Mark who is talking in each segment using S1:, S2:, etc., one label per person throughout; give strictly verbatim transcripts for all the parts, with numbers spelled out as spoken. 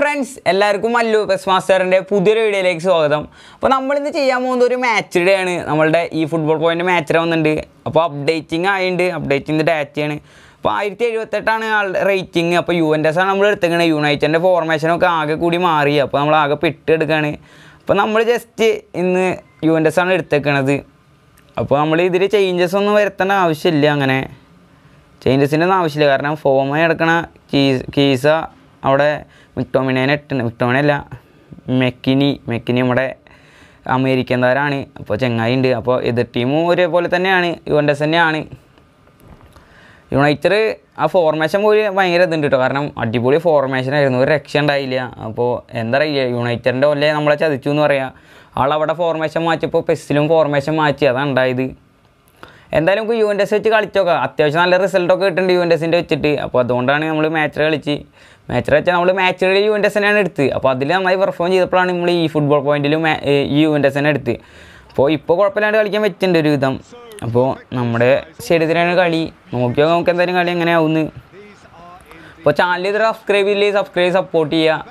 S1: Friends എല്ലാവർക്കും Mallu bus മാസ്റ്ററിൻ്റെ പുതിയൊരു വീഡിയോയിലേക്ക് സ്വാഗതം. അപ്പോൾ നമ്മളിന്ന് ചെയ്യാൻ പോകുന്ന ഒരു മാച്ച് ഡേ ആണ്. നമ്മളുടെ ഈ ഫുട്ബോൾ പോയിൻ്റ് മാച്ച് ഡേ വന്നിട്ടുണ്ട്. അപ്പോൾ അപ്ഡേറ്റിംഗ് ആയിട്ടുണ്ട്, അപ്ഡേറ്റിൻ്റെ ഡാറ്റയാണ്. അപ്പോൾ ആയിരത്തി എഴുപത്തെട്ടാണ് ആളുടെ റേറ്റിംഗ്. അപ്പോൾ യു എൻ എസ് ആണ് നമ്മൾ എടുത്തേക്കണത്. യുണൈറ്റഡിൻ്റെ ഫോർമേഷനൊക്കെ ആകെ കൂടി മാറി. അപ്പോൾ നമ്മൾ ആകെ പെട്ടെടുക്കുകയാണ്. അപ്പോൾ നമ്മൾ ജസ്റ്റ് ഇന്ന് യു എൻ എസ് ആണ് എടുത്തേക്കണത്. അപ്പോൾ നമ്മൾ ഇതിൽ ചേഞ്ചസ് ഒന്നും വരുത്തേണ്ട ആവശ്യമില്ല. അങ്ങനെ ചേഞ്ചസിൻ്റെ ഒന്നും ആവശ്യമില്ല. കാരണം ഫോമായി എടുക്കണ കീസ് കീസ അവിടെ മിക്ടോമിനേനെ ഇട്ടുണ്ട്. മിക്ടോമിനല്ല മെക്കിനി മെക്കിനി നമ്മുടെ അമേരിക്കൻ താരമാണ്. അപ്പോൾ ചെങ്ങായി ഉണ്ട്. അപ്പോൾ എതിർ ടീമും ഒരേപോലെ തന്നെയാണ്, യുവൻഡസ് തന്നെയാണ്. യുണൈറ്റഡ് ആ ഫോർമേഷൻ പോയി ഭയങ്കര ഇതുണ്ട് കേട്ടോ. കാരണം അടിപൊളി ഫോർമേഷനായിരുന്നു, ഒരു രക്ഷ ഉണ്ടായില്ല. അപ്പോൾ എന്താ പറയുക, യുണൈറ്റഡിൻ്റെ ഒല്ലേ നമ്മളെ ചതിച്ചു എന്ന് പറയാം. ആളവിടെ ഫോർമേഷൻ മാറ്റിയപ്പോൾ പെസ്സിലും ഫോർമേഷൻ മാറ്റി, അതാണ് ഉണ്ടായത്. എന്തായാലും നമുക്ക് യു എൻ എസ് വെച്ച് കളിച്ചോക്കാം. അത്യാവശ്യം നല്ല റിസൾട്ടൊക്കെ കിട്ടുന്നുണ്ട് യു എൻ എസിൻ്റെ വെച്ചിട്ട്. അപ്പോൾ അതുകൊണ്ടാണ് നമ്മൾ മാച്ച് കളിച്ച് മാച്ച് വെച്ചാൽ നമ്മൾ മാച്ചുകളിൽ യു എൻ എസ് തന്നെയാണ് എടുത്ത്. അപ്പോൾ അതിൽ നന്നായി പെർഫോം ചെയ്തപ്പോഴാണ് നമ്മൾ ഈ ഫുട്ബോൾ പോയിന്റിലും ഈ യു എൻ എസ് തന്നെ എടുത്ത്. അപ്പോൾ ഇപ്പോൾ കുഴപ്പമില്ലാണ്ട് കളിക്കാൻ പറ്റുന്നുണ്ട് ഒരു വിധം. അപ്പോൾ നമ്മുടെ സ്റ്റേഡിയത്തിലാണ് കളി. നോക്കിയോ നമുക്ക് എന്തായാലും കളി എങ്ങനെ ആവുന്നു. അപ്പോൾ ചാനൽ ഇത് സബ്സ്ക്രൈബ് ചെയ്യില്ലേ, സബ്സ്ക്രൈബ് സപ്പോർട്ട് ചെയ്യുക.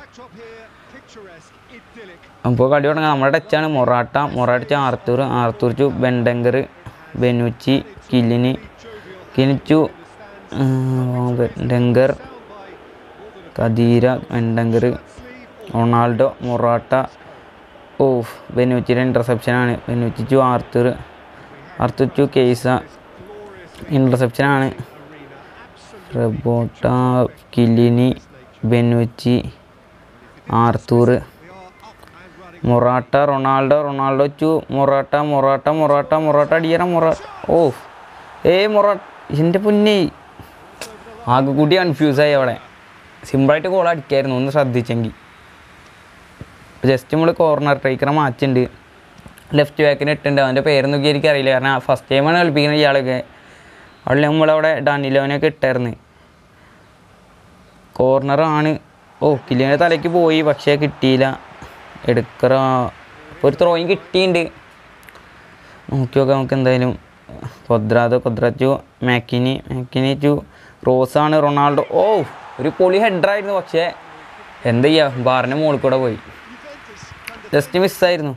S1: അപ്പോൾ കളി തുടങ്ങാം. നമ്മുടെ ടച്ചാണ് Morata Morata Arthur Arthur to Bentancur Bonucci Chiellini കിനിച്ചു Bentancur Khedira Bentancur Ronaldo Morata. ഓ ബെനുച്ചിയുടെ ഇൻ്റർസെപ്ഷനാണ്. Bonucci to Arthur Arthur to Chiesa ഇൻ്റർസെപ്ഷനാണ്. Frabotta Chiellini Bonucci Arthur Morata Ronaldo Ronaldo to Morata Morata Morata Morata അടിയറ Morata. ഓ ഏ Morata എൻ്റെ പുന്നെ ആകെ കൂടി കൺഫ്യൂസായി. അവിടെ സിമ്പിളായിട്ട് ഗോൾ അടിക്കായിരുന്നു, ഒന്ന് ശ്രദ്ധിച്ചെങ്കിൽ. ജസ്റ്റ് നമ്മൾ കോർണർ ടേക്കറെ മാറ്റുന്നുണ്ട്. ലെഫ്റ്റ് ബാക്കിന് ഇട്ടുണ്ട്. അവൻ്റെ പേര് നോക്കി എനിക്കറിയില്ല, കാരണം ഫസ്റ്റ് ടൈമാണ് കളിപ്പിക്കുന്നത് ഇയാളൊക്കെ. അവിടെ നമ്മളവിടെ ഡാനിലോനൊക്കെ ഇട്ടായിരുന്നു. കോർണറാണ്. ഓ കിലിയൻ്റെ തലയ്ക്ക് പോയി, പക്ഷേ കിട്ടിയില്ല. എടുക്കറ ഇപ്പോൾ ഒരു ത്രോയിങ് കിട്ടിയിട്ടുണ്ട്. നോക്കി നോക്കാം നമുക്ക് എന്തായാലും. കൊദ്രാദോ കൊദ്രാച്ചു മാക്കിനി മാക്കിനി ടു റോസാണ് റൊണാൾഡോ. ഓ ഒരു പൊളി ഹെഡറായിരുന്നു, പക്ഷേ എന്താ ചെയ്യുക, ബാറിൻ്റെ മുകളിൽ കൂടെ പോയി, ജസ്റ്റ് മിസ്സായിരുന്നു.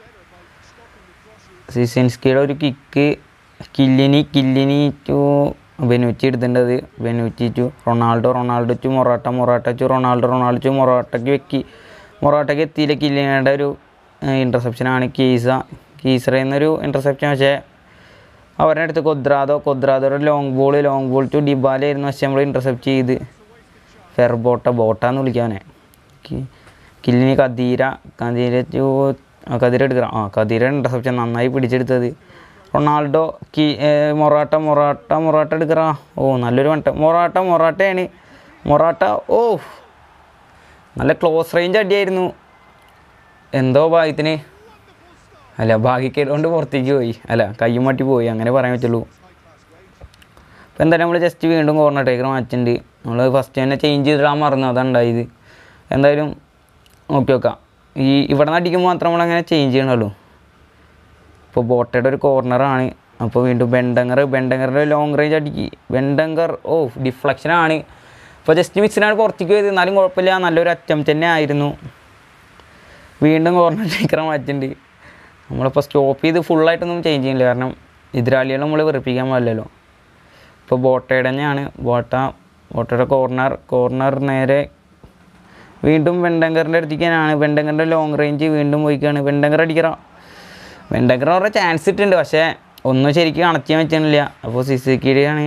S1: സിസിൻസ്കിയുടെ ഒരു kick. Chiellini Chiellini to Bonucci എടുത്തേണ്ടത്. Bonucci to Ronaldo Ronaldo to Morata Morata to Ronaldo Ronaldo to മൊറാട്ടയ്ക്ക് വെക്കി മൊറാട്ടയ്ക്ക് എത്തിയില്ല. കില്ലിനിയുടെ ഒരു ഇൻ്റർസെപ്ഷനാണ്. കീസ കീസറയിൽ നിന്നൊരു ഇൻ്റർസെപ്ഷൻ, പക്ഷേ അവരുടെ അടുത്ത് കൊദ്രാദോ കൊദ്രാദോയുടെ long ball long ball to ഡിബാലയായിരുന്നു, പക്ഷേ നമ്മൾ ഇൻ്റർസെപ്റ്റ് ചെയ്ത്. ഫെർബോട്ട ബോട്ടാന്ന് വിളിക്കാവനെ. കില്ലിനി കദീര കദീര ടു കദീര എടുക്കണം. ആ കദീര ഇൻ്റർസെപ്ഷൻ നന്നായി പിടിച്ചെടുത്തത്. റൊണാൾഡോ കി മൊറാട്ട മൊറാട്ട മൊറാട്ട എടുക്കറ. ഓ നല്ലൊരു വട്ട മൊറാട്ട മൊറാട്ടയാണ് മൊറാട്ട. ഓ നല്ല ക്ലോസ് റേഞ്ച് അടിയായിരുന്നു. എന്തോ ഭാഗ്യത്തിന് അല്ല ഭാഗ്യക്കേടുകൊണ്ട് പുറത്തേക്ക് പോയി, അല്ല കയ്യും മട്ടി പോയി, അങ്ങനെ പറയാൻ പറ്റുള്ളൂ. അപ്പോൾ എന്തായാലും നമ്മൾ ജസ്റ്റ് വീണ്ടും കോർണർ ടേക്കർ മാറ്റുന്നുണ്ട്. നമ്മൾ ഫസ്റ്റ് തന്നെ ചേഞ്ച് ചെയ്തിടാൻ മറന്നു, അതാണ് ഉണ്ടായത്. എന്തായാലും നോക്കി നോക്കാം. ഈ ഇവിടെ നിന്ന് അടിക്കുമ്പോൾ മാത്രം നമ്മളങ്ങനെ ചേഞ്ച് ചെയ്യണമല്ലോ. ഇപ്പോൾ ബോട്ടയുടെ ഒരു കോർണറാണ്. അപ്പോൾ വീണ്ടും ബെൻഡങ്കർ ബെൻഡങ്കറിൻ്റെ ലോങ് റേഞ്ച് അടിക്ക്. ബെൻഡങ്കർ ഓ ഡിഫ്ലക്ഷനാണ്. ഇപ്പോൾ ജസ്റ്റ് മിക്സിനാണ് പുറത്തേക്ക് പോയത്, എന്നാലും കുഴപ്പമില്ല, നല്ലൊരു അറ്റംപ്റ്റ് തന്നെ ആയിരുന്നു. വീണ്ടും കോർണർ ടേക്കർ മാറ്റുന്നുണ്ട്. നമ്മളിപ്പോൾ സ്റ്റോപ്പ് ചെയ്ത് ഫുള്ളായിട്ടൊന്നും ചേഞ്ച് ചെയ്യുന്നില്ല, കാരണം എതിരാളികളെ നമ്മൾ വെറുപ്പിക്കാൻ പാടില്ലല്ലോ. ഇപ്പോൾ ബോട്ടയുടെ തന്നെയാണ്. ബോട്ട ബോട്ടയുടെ കോർണർ കോർണർ നേരെ വീണ്ടും വെണ്ടങ്കറിൻ്റെ അടുത്തേക്കാണ്. വെണ്ടങ്കറിൻ്റെ ലോങ് റേഞ്ച് വീണ്ടും പോയിക്കാണ്. വെണ്ടങ്കർ അടിക്കറ വെണ്ടങ്കർ പറഞ്ഞ ചാൻസ് ഇട്ടുണ്ട്, പക്ഷേ ഒന്നും ശരിക്കും കണക്ട് ചെയ്യാൻ പറ്റുന്നില്ല. അപ്പോൾ സിസിക്കിടെയാണ്.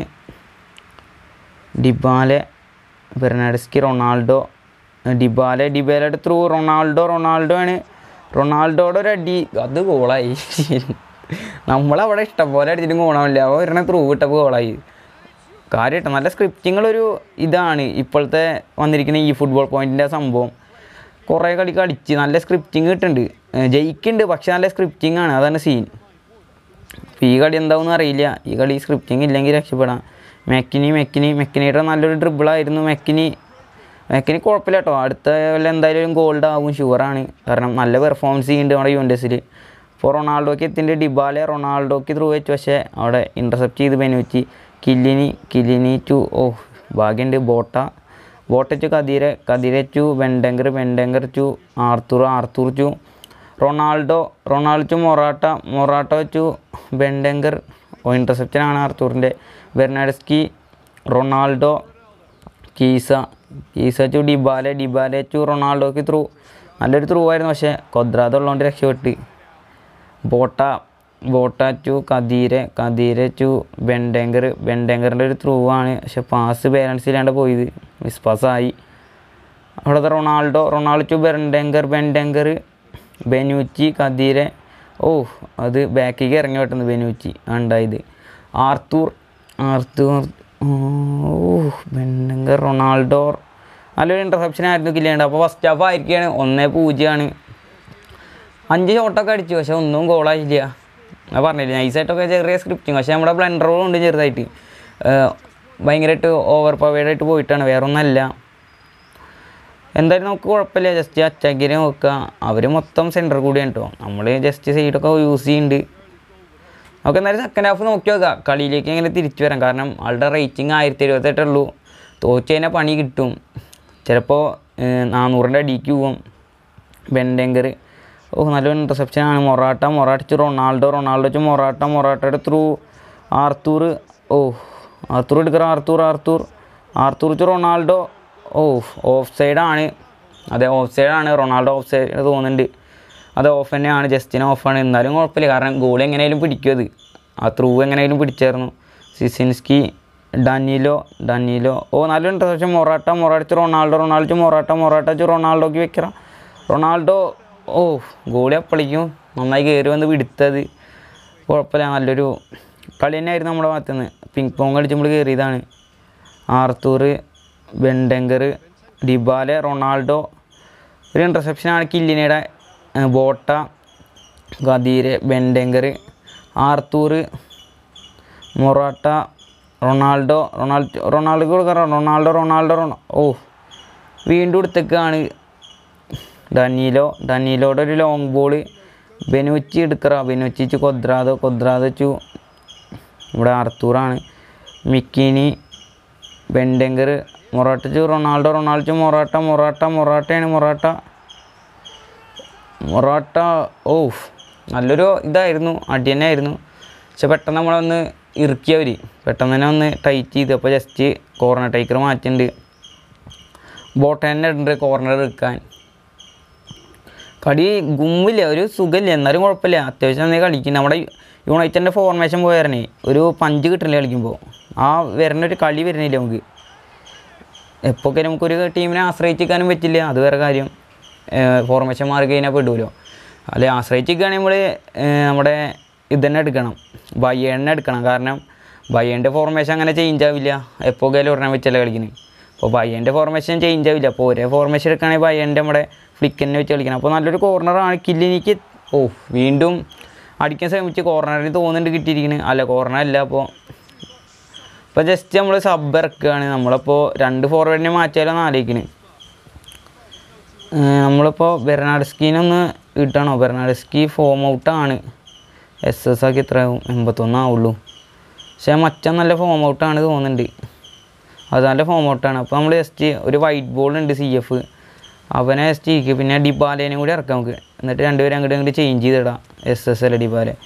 S1: ഡിബാലെ ബെർണാഡസ്കി റൊണാൾഡോ ഡിബാലെ ഡിബാലയുടെ ത്രൂ റൊണാൾഡോ റൊണാൾഡോ ആണ്. റൊണാൾഡോയുടെ ഒരു അടി, അത് ഗോളായി. നമ്മളവിടെ ഇഷ്ടംപോലെ അടിച്ചിട്ട് ഗോളാവില്ല. അപ്പോൾ ഒരെണ്ണ ത്രൂ ഇട്ടപ്പോൾ ഗോളായി. കാര്യമായിട്ട് നല്ല സ്ക്രിപ്റ്റിങ്ങളൊരു ഇതാണ് ഇപ്പോഴത്തെ വന്നിരിക്കുന്ന ഈ ഫുട്ബോൾ പോയിൻറ്റിൻ്റെ സംഭവം. കുറേ കളിക്ക് അടിച്ച് നല്ല സ്ക്രിപ്റ്റിങ് കിട്ടുന്നുണ്ട്, ജയിക്കുന്നുണ്ട്, പക്ഷേ നല്ല സ്ക്രിപ്റ്റിംഗ് ആണ്, അതാണ് സീൻ. അപ്പോൾ ഈ കളി എന്താവുമെന്ന് അറിയില്ല. ഈ കളി സ്ക്രിപ്റ്റിംഗ് ഇല്ലെങ്കിൽ രക്ഷപ്പെടാം. മെക്കിനി മെക്കിനി മെക്കിനിയുടെ നല്ലൊരു ഡ്രിബിളായിരുന്നു. മെക്കിനി മെക്കിനി കുഴപ്പമില്ല കേട്ടോ. അടുത്ത എന്തായാലും ഗോൾഡ് ആവും ഷുവറാണ്, കാരണം നല്ല പെർഫോമൻസ് ചെയ്യുന്നുണ്ട് നമ്മുടെ യുവൻഡസിൽ. ഇപ്പോൾ റൊണാൾഡോയ്ക്ക് എത്തിൻ്റെ ഡിബാലെ റൊണാൾഡോയ്ക്ക് ത്രൂ വെച്ചു, പക്ഷേ അവിടെ ഇൻ്റർസെപ്റ്റ് ചെയ്ത് ബെനുച്ചി. കില്ലിനി കില്ലിനി ടു ഓ ഭാഗ്യമുണ്ട്. Frabotta Frabotta to Khedira Khedira to Bentancur Bentancur to Arthur Arthur to Ronaldo Ronaldo to Morata Morata to Bentancur ഓ ഇൻ്റർസെപ്ഷനാണ് ആർത്തൂറിൻ്റെ Bernardeschi Ronaldo Chiesa Chiesa to Dybala Dybala to റൊണാൾഡോക്ക് through നല്ലൊരു through ആയിരുന്നു പക്ഷേ കൊദ്രാദ ഉള്ളതുകൊണ്ട് രക്ഷപ്പെട്ട് ബോട്ട ബോട്ട ടു കദീരെ കദീരെ ടു വെൻഡെങ്കർ വെൻഡെങ്കറിൻ്റെ ഒരു ത്രൂ ആണ് പക്ഷെ പാസ് ബാലൻസ് ഇല്ലാണ്ട് പോയത് മിസ് പാസ്സായി അവിടുത്തെ Ronaldo Ronaldo to Bentancur Bentancur Bonucci Khedira ഓ അത് ബാക്കിലേക്ക് ഇറങ്ങി പെട്ടെന്ന് ബെനൂച്ചി ഉണ്ടായത് ആർത്തൂർ ആർത്തൂർ ഓ വെൻഡെങ്കർ റൊണാൾഡോ നല്ലൊരു ഇൻ്റർസെപ്ഷൻ ആയിരുന്നു കില്ലേണ്ട അപ്പോൾ ഫസ്റ്റ് ഹാഫ് ആയിരിക്കുകയാണ് ഒന്നേ പൂജ്യമാണ് അഞ്ച് ഷോട്ടൊക്കെ അടിച്ചു പക്ഷെ ഒന്നും ഗോളായില്ല ഞാൻ പറഞ്ഞില്ല നൈസായിട്ടൊക്കെ ചെറിയ സ്ക്രിപ്റ്റിങ് പക്ഷേ നമ്മുടെ ബ്ലണ്ടറും ഉണ്ട് ചെറുതായിട്ട് ഭയങ്കരമായിട്ട് ഓവർ പവേഡായിട്ട് പോയിട്ടാണ് വേറെ ഒന്നല്ല എന്തായാലും നമുക്ക് കുഴപ്പമില്ല ജസ്റ്റ് അറ്റാക്കിനെ നോക്കുക അവർ മൊത്തം സെൻറ്റർ കൂടിയാണ് കേട്ടോ നമ്മൾ ജസ്റ്റ് സൈഡൊക്കെ യൂസ് ചെയ്യുന്നുണ്ട് നമുക്ക് എന്തായാലും സെക്കൻഡ് ഹാഫ് നോക്കി നോക്കാം കളിയിലേക്ക് എങ്ങനെ തിരിച്ചു വരാം കാരണം ആളുടെ റേറ്റിംഗ് ആയിരത്തി എഴുപത്തെട്ടുള്ളൂ തോറ്റ് കഴിഞ്ഞാൽ പണി കിട്ടും ചിലപ്പോൾ നാനൂറിൻ്റെ അടിക്ക് പോവും വെൻഡെങ്കർ ഓ നല്ലൊരു ഇൻ്റർസെപ്ഷനാണ് Morata Morata to Ronaldo Ronaldo to Morata മൊറാട്ടയുടെ ത്രൂ ആർത്തൂർ ഓ ആർത്തൂർ എടുക്കുക Arthur Arthur Arthur to Ronaldo ഓ ഓഫ് സൈഡാണ് അതെ ഓഫ് സൈഡാണ് റൊണാൾഡോ ഓഫ് സൈഡ് തോന്നുന്നുണ്ട് അത് ഓഫ് തന്നെയാണ് ജസ്റ്റിന് ഓഫാണ് എന്നാലും കുഴപ്പമില്ല കാരണം ഗോൾ എങ്ങനെയായാലും പിടിക്കും അത് ആ ത്രൂ എങ്ങനെയായാലും പിടിച്ചായിരുന്നു സിസിൻസ്കി ഡാനിലോ ഡാനിലോ ഓ നല്ലൊരു interception Morata Morata to Ronaldo Ronaldo Morata Morata to റൊണാൾഡോക്ക് വെക്കണം റൊണാൾഡോ ഓ ഗോളി അപ്പളിക്കും നന്നായി കയറി വന്ന് പിടുത്തത് കുഴപ്പമില്ല നല്ലൊരു കളി തന്നെയായിരുന്നു നമ്മുടെ ഭാഗത്തുനിന്ന് പിങ് പോങ് കളിച്ച് നമ്മൾ കയറിയതാണ് ആർത്തൂർ വെൻഡെങ്കർ ഡിബാലെ റൊണാൾഡോ ഒരു ഇൻ്റർസെപ്ഷനാണ് കില്ലിനയുടെ Frabotta Khedira Bentancur Arthur Morata Ronaldo Ronaldo Ronaldo കൊടുക്കാം റൊണാൾഡോ റൊണാൾഡോ റൊണ ഓ വീണ്ടും എടുത്തേക്കാണ് ഡനീലോ ഡനീലോയുടെ ഒരു ലോങ് ബോൾ ബെനൂച്ചി എടുക്കറ ബെനൂച്ചി ചു കൊദ്രാദോ കൊദ്രാദോ ചു ഇവിടെ ആർത്തൂറാണ് McKennie Bentancur Morata to Ronaldo Ronaldo to Morata Morata മൊറാട്ടയാണ് മൊറാട്ട മൊറാട്ട ഓ നല്ലൊരു ഇതായിരുന്നു അടി തന്നെ ആയിരുന്നു പക്ഷെ പെട്ടെന്ന് നമ്മളൊന്ന് ഇറുക്കിയവർ പെട്ടെന്ന് തന്നെ ഒന്ന് ടൈറ്റ് ചെയ്ത് അപ്പോൾ ജസ്റ്റ് കോർണർ ടേക്കർ മാറ്റുന്നുണ്ട് ബോട്ട് തന്നെ ഉണ്ട് കോർണർ എടുക്കാൻ കളി ഗുമ്മില്ല ഒരു സുഖമില്ല എന്നാലും കുഴപ്പമില്ല അത്യാവശ്യം നന്നായി കളിക്കും നമ്മുടെ യുണൈറ്റഡിൻ്റെ ഫോർമേഷൻ പോയാരണേ ഒരു പഞ്ച് കിട്ടില്ല കളിക്കുമ്പോൾ ആ വരുന്നൊരു കളി വരുന്നില്ല നമുക്ക് എപ്പോഴൊക്കെ നമുക്കൊരു ടീമിനെ ആശ്രയിച്ചിരിക്കാനും പറ്റില്ല അത് വേറെ കാര്യം ഫോർമേഷൻ മാറി കഴിഞ്ഞാൽ പെടുമല്ലോ അല്ലെ ആശ്രയിച്ചിരിക്കുകയാണെങ്കിൽ നമ്മൾ നമ്മുടെ ഇതന്നെ എടുക്കണം ബയേണിനെ എടുക്കണം കാരണം ബയേണിൻ്റെ ഫോർമേഷൻ അങ്ങനെ ചേഞ്ച് ആവില്ല എപ്പോഴൊക്കെ ഒരെണ്ണം വെച്ചല്ലേ കളിക്കുന്നത് അപ്പോൾ ബയേണിൻ്റെ ഫോർമേഷൻ ചേഞ്ച് ആവില്ല അപ്പോൾ ഒരേ ഫോർമേഷൻ എടുക്കുകയാണെങ്കിൽ ബയേണിൻ്റെ നമ്മുടെ ഫ്ലിക്കന്നെ വെച്ച് കളിക്കണം അപ്പോൾ നല്ലൊരു കോർണറാണ് കില്ലിനിക്ക് ഓ വീണ്ടും അടിക്കാൻ ശ്രമിച്ച് കോർണറിന് തോന്നുന്നുണ്ട് കിട്ടിയിരിക്കുന്നത് അല്ല കോർണറല്ല അപ്പോൾ ഇപ്പോൾ ജസ്റ്റ് നമ്മൾ സബ് ഇറക്കുകയാണ് നമ്മളിപ്പോൾ രണ്ട് ഫോർവേഡിനെ മാറ്റിയാലോ ആലോചിക്കുന്നത് നമ്മളിപ്പോൾ ബെർനാഡസ്കീനൊന്ന് ഇട്ടണോ ബെർനാഡസ്കി ഫോം ഔട്ടാണ് എസ് എസ് ആക്കി എത്രയാവും എൺപത്തൊന്നാവുള്ളൂ പക്ഷേ മറ്റം നല്ല ഫോം ഔട്ടാണ് തോന്നുന്നുണ്ട് അത് നല്ല ഫോം ഔട്ടാണ് അപ്പോൾ നമ്മൾ ജസ്റ്റ് ഒരു വൈറ്റ് ബോൾ ഉണ്ട് സി എഫ് അവനെ ജസ്റ്റ് ഇരിക്കും പിന്നെ ഡിബാലേനെ കൂടി ഇറക്കാം നമുക്ക് എന്നിട്ട് രണ്ടുപേരും അങ്ങോട്ട് അങ്ങോട്ട് ചേഞ്ച് ചെയ്തിടാം എസ് എസ് അല്ല ഡിബാലെ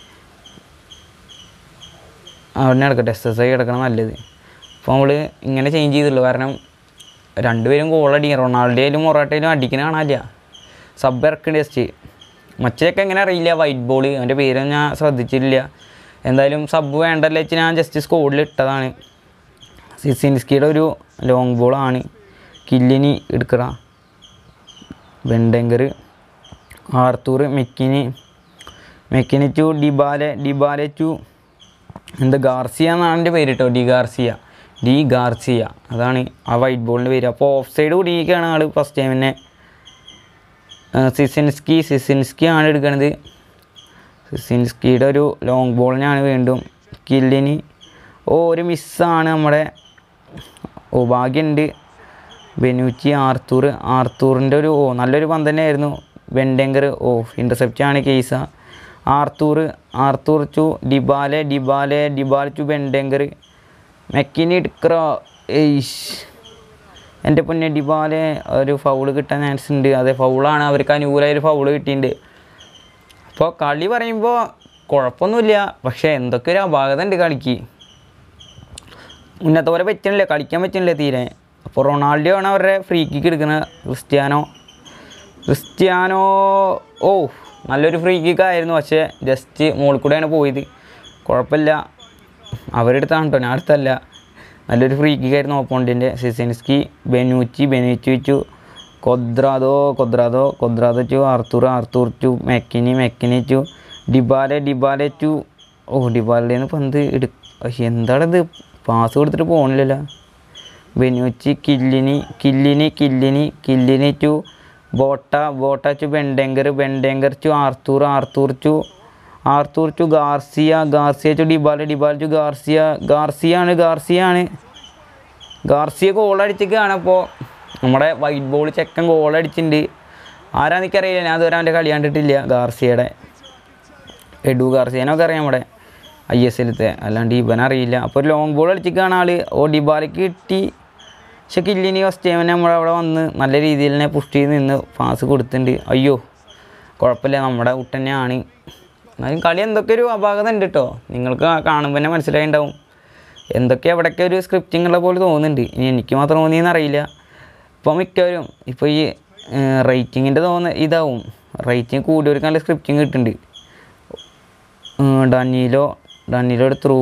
S1: അവിടെ കിടക്കട്ടെ എസ് എസ് ആയി കിടക്കണം നല്ലത് അപ്പോൾ നമ്മൾ ഇങ്ങനെ ചേഞ്ച് ചെയ്തുള്ളൂ കാരണം രണ്ടുപേരും ഗോളടിക്കും റൊണാൾഡോയിലും മൊറാട്ടയിലും അടിക്കുന്ന കാണാനില്ല സബ് ഇറക്കേണ്ട ജസ്റ്റ് മറ്റേയൊക്കെ എങ്ങനെ അറിയില്ല വൈറ്റ് ബോൾ അവൻ്റെ പേരൊന്നും ഞാൻ ശ്രദ്ധിച്ചിട്ടില്ല എന്തായാലും സബ് വേണ്ടല്ലേ വെച്ച് ഞാൻ ജസ്റ്റ് സ്കോഡിൽ ഇട്ടതാണ് സിസിൻസ്കിയുടെ ഒരു ലോങ് ബോളാണ് കില്ലിനി എടുക്കുക Bentancur Arthur McKennie McKennie to Dybala Dybala to എന്താ ഗാർസിയ എന്നാണ് എൻ്റെ പേര് കേട്ടോ ഡി ഗാർസിയ ഡി ഗാർസിയ അതാണ് ആ വൈറ്റ് ബോളിൻ്റെ പേര് അപ്പോൾ ഓഫ് സൈഡ് കൂടിയൊക്കെയാണ് ആൾ ഫസ്റ്റ് ടൈമിനെ സിസിൻസ്കി സിസിൻസ്കി ആണ് എടുക്കുന്നത് സിസിൻസ്കിയുടെ ഒരു ലോങ് ബോളിനാണ് വീണ്ടും കില്ലിനി ഓ ഒരു മിസ്സാണ് നമ്മുടെ ഓ ഭാഗ്യമുണ്ട് ബെനൂച്ചി ആർത്തൂർ ആർത്തൂറിൻ്റെ ഒരു ഓ നല്ലൊരു പന്ത് തന്നെയായിരുന്നു വെൻഡെങ്കർ ഓ ഇൻ്റർസെപ്റ്റ് ആണ് Chiesa Arthur Arthur to Dybala Dybala Dybala to Bentancur McKennie എടുക്കറ ഏയ്ഷ് എൻ്റെ പൊന്നെ ഡിബാലെ ഒരു ഫൗള് കിട്ടാൻ ചാൻസ് ഉണ്ട്. അതെ ഫൗളാണ്, അവർക്ക് അനുകൂലമായ ഒരു ഫൗള് കിട്ടിയിട്ടുണ്ട്. അപ്പോൾ കളി പറയുമ്പോൾ കുഴപ്പമൊന്നുമില്ല, പക്ഷേ എന്തൊക്കെ ഒരു അപാകത ഉണ്ട് കളിക്ക്. മുന്നത്തെ പോലെ പറ്റണില്ല, കളിക്കാൻ പറ്റണില്ല തീരെ. അപ്പോൾ റൊണാൾഡോ ആണ് അവരുടെ ഫ്രീ കിക്ക് എടുക്കുന്നത്. ക്രിസ്ത്യാനോ ക്രിസ്ത്യാനോ ഓ നല്ലൊരു ഫ്രീ കിക്ക് ആയിരുന്നു, പക്ഷേ ജസ്റ്റ് മുകളിൽ കൂടെയാണ് പോയത്. കുഴപ്പമില്ല, അവരെടുത്താണ് കേട്ടോ, ഞാൻ അടുത്തല്ല. നല്ലൊരു ഫ്രീ കിക്കായിരുന്നു ഓപ്പോണ്ടിൻ്റെ. സിസൻസ്കി, ബെനൂച്ചി ബെനൂച്ചി വെച്ചു, കൊദ്രാദോ കൊദ്രാദോ കൊദ്രാദോ ചു, ആർത്തൂർ ആർത്തൂർ ചു, മെക്കിനി മെക്കിനി ചു, ഡിബാലെ ഡിബാലെ ചു. ഓ ഡിബാലയിൽ പന്ത് എടു എന്താണിത്, പാസ് കൊടുത്തിട്ട് പോകണില്ലല്ലോ. ബെനൂച്ചി കില്ലിനി കില്ലിനി കില്ലിനി കില്ലിനി ചു, ബോട്ട ബോട്ട ചു, Bentancur Bentancur to, Arthur Arthur to Arthur to, Garcia Garcia to, Dybala Dybala to, Garcia ഗാർസിയാണ് ഗാർസിയാണ് ഗാർസിയ ഗോളടിച്ചിട്ടാണ്. അപ്പോൾ നമ്മുടെ വൈറ്റ് ബോൾ ചെക്കൻ ഗോളടിച്ചിട്ടുണ്ട്. ആരാന്ന് എനിക്കറിയില്ല, ഞാൻ അതുവരെ അവൻ്റെ കളി കണ്ടിട്ടില്ല. ഗാർസിയയുടെ എഡു ഗാർസിയനൊക്കെ അറിയാം നമ്മുടെ ഐ എസ് എല്ലത്തെ, അല്ലാണ്ട് ഇവനറിയില്ല. അപ്പോൾ ഒരു ലോങ് ബോൾ അടിച്ചിട്ടാണ് ആൾ. ഓ ഡിബാലയ്ക്ക് കിട്ടി, പക്ഷെ കില്ലിനി ഫസ്റ്റ് ടൈം നമ്മളവിടെ വന്ന് നല്ല രീതിയിൽ തന്നെ പുഷ് ചെയ്ത് നിന്ന് പാസ് കൊടുത്തിട്ടുണ്ട്. അയ്യോ കുഴപ്പമില്ല, നമ്മുടെ ഔട്ട് തന്നെയാണ്. എന്നാലും കളി എന്തൊക്കെ ഒരു അപാകത ഉണ്ട് കേട്ടോ, നിങ്ങൾക്ക് കാണുമ്പോൾ തന്നെ മനസ്സിലായിണ്ടാവും. എന്തൊക്കെ എവിടെയൊക്കെ ഒരു സ്ക്രിപ്റ്റിംഗ് ഉള്ള പോലെ തോന്നുന്നുണ്ട്. ഇനി എനിക്ക് മാത്രം തോന്നിയെന്ന് അറിയില്ല. ഇപ്പോൾ മിക്കവരും ഇപ്പോൾ ഈ റേറ്റിങ്ങിൻ്റെ തോന്നുന്ന ഇതാവും, റേറ്റിംഗ് കൂടിയവർക്ക് നല്ല സ്ക്രിപ്റ്റിംഗ് കിട്ടുന്നുണ്ട്. ഡാനിലോ ഡാനിലോയുടെ ത്രൂ,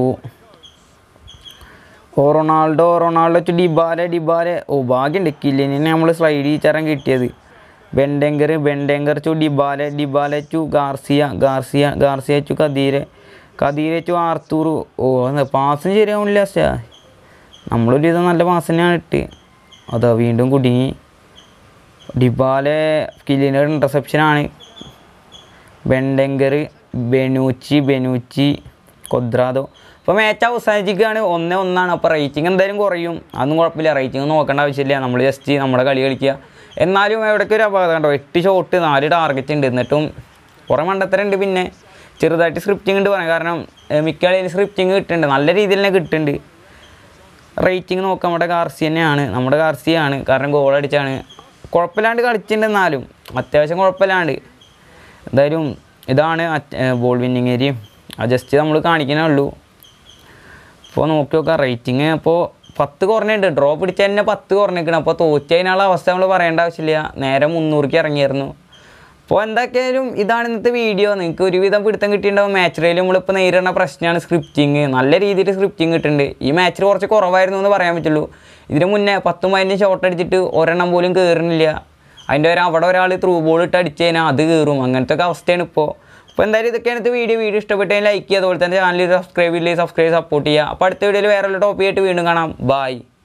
S1: ഓ Ronaldo Ronaldo to, Dybala Dybala ഓ ഭാഗ്യമുണ്ട് കില്ലിനെ നമ്മൾ സ്ലൈഡ് ചെയ്യിച്ചാറാൻ കിട്ടിയത്. Bentancur Bentancur to, Dybala Dybala to, Garcia Garcia Garcia to, Khedira കദീരെ ചു, ആർത്തൂർ. ഓ പാസും ശരിയാവണില്ല, പക്ഷേ നമ്മളൊരു ഇത് നല്ല പാസ് തന്നെയാണ് ഇട്ട്. അതാ വീണ്ടും കുടുങ്ങി. ഡിബാലെ കില്ലിനോട് ഇൻ്റർസെപ്ഷനാണ്. Bentancur Bonucci Bonucci Cuadrado. അപ്പോൾ മാച്ച് അവസാനിച്ചിരിക്കുകയാണ്, ഒന്ന് ഒന്നാണ്. അപ്പോൾ റേറ്റിംഗ് എന്തായാലും കുറയും, അതൊന്നും കുഴപ്പമില്ല. റേറ്റിംഗ് നോക്കേണ്ട ആവശ്യമില്ല, നമ്മൾ ജസ്റ്റ് നമ്മുടെ കളി കളിക്കുക. എന്നാലും എവിടേക്ക് ഒരു അപകടം കണ്ടോ, എട്ട് ഷോട്ട് നാല് ടാർഗറ്റ് ഉണ്ട്, എന്നിട്ടും കുറേ മണ്ടത്തരമുണ്ട്. പിന്നെ ചെറുതായിട്ട് സ്ക്രിപ്റ്റിംഗ് ഉണ്ട് പറയാം, കാരണം മിക്ക കളിയിൽ സ്ക്രിപ്റ്റിംഗ് കിട്ടുന്നുണ്ട്, നല്ല രീതിയിൽ തന്നെ കിട്ടുന്നുണ്ട്. റേറ്റിംഗ് നോക്കാം, നമ്മുടെ ഗാർസി തന്നെയാണ്, നമ്മുടെ ഗാർസിയാണ്, കാരണം ഗോൾ അടിച്ചാണ്. കുഴപ്പമില്ലാണ്ട് കളിച്ചിട്ടുണ്ട്, എന്നാലും അത്യാവശ്യം കുഴപ്പമില്ലാണ്ട്. എന്തായാലും ഇതാണ് ബോൾ വിന്നിങ് ഏരിയയും, അത് ജസ്റ്റ് നമ്മൾ കാണിക്കുന്നേ ഉള്ളൂ. അപ്പോൾ നോക്കി നോക്കാം റേറ്റിംഗ്. അപ്പോൾ പത്ത് കുറഞ്ഞിട്ടുണ്ട്, ഡ്രോ പിടിച്ച തന്നെ പത്ത് കുറഞ്ഞിരിക്കണം. അപ്പോൾ തോറ്റ് അതിനുള്ള അവസ്ഥ നമ്മൾ പറയേണ്ട ആവശ്യമില്ല, നേരെ മുന്നൂറിക്ക് ഇറങ്ങിയായിരുന്നു. അപ്പോൾ എന്തൊക്കെയായാലും ഇതാണ് ഇന്നത്തെ വീഡിയോ. നിങ്ങൾക്ക് ഒരുവിധം പിടുത്തം കിട്ടിയിട്ടുണ്ടാവും. മാച്ച് റേയിൽ നമ്മളിപ്പോൾ നേരിടുന്ന പ്രശ്നമാണ് സ്ക്രിപ്റ്റിങ്, നല്ല രീതിയിൽ സ്ക്രിപ്റ്റിംഗ് കിട്ടുന്നുണ്ട്. ഈ മാച്ചിൽ കുറച്ച് കുറവായിരുന്നു എന്ന് പറയാൻ പറ്റുള്ളൂ. ഇതിന് മുന്നേ പത്തും പതിനഞ്ചും ഷോട്ട് അടിച്ചിട്ട് ഒരെണ്ണം പോലും കയറുന്നില്ല. അതിൻ്റെ ഒരു അവിടെ ഒരാൾ ത്രൂ ബോൾ ഇട്ട് അടിച്ചു കഴിഞ്ഞാൽ അത് കയറും, അങ്ങനത്തെ ഒക്കെ അവസ്ഥയാണ് ഇപ്പോൾ. അപ്പോൾ എന്തായാലും ഇതൊക്കെയാണ് ഇന്നത്തെ വീഡിയോ. വീഡിയോ ഇഷ്ടപ്പെട്ടെങ്കിൽ ലൈക്ക് ചെയ്യുക, അതുപോലെ തന്നെ ചാനൽ സബ്സ്ക്രൈബ് ചെയ്യില്ലേ സബ്സ്ക്രൈബ് സപ്പോർട്ട് ചെയ്യുക. അപ്പോൾ അടുത്ത വീഡിയോയിൽ വേറെ ടോപ്പിക്കായിട്ട് വീണ്ടും കാണാം. ബൈ.